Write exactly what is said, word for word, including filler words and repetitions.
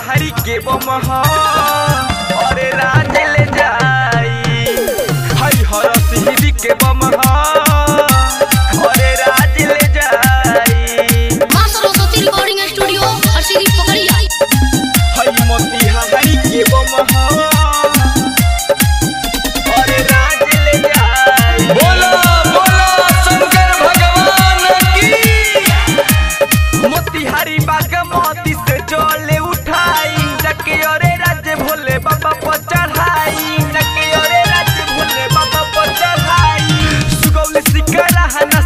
मोतिहारी के बमहा अरे राज ले जाई हई हर सिहरी के बमहा अरे राज ले जाई मां सरस्वती रिकॉर्डिंग स्टूडियो हरसिरी पकड़िया हई मोतिहारी के बमहा अरे राज ले जाई बोलो बोलो शंकर भगवान की मोतिहारी बागमती से जले उठाई जके अरे राज भोले बाबा पर चढ़ाई जके अरे राज भोले बाबा पर चढ़ाई सुगौली सिकरा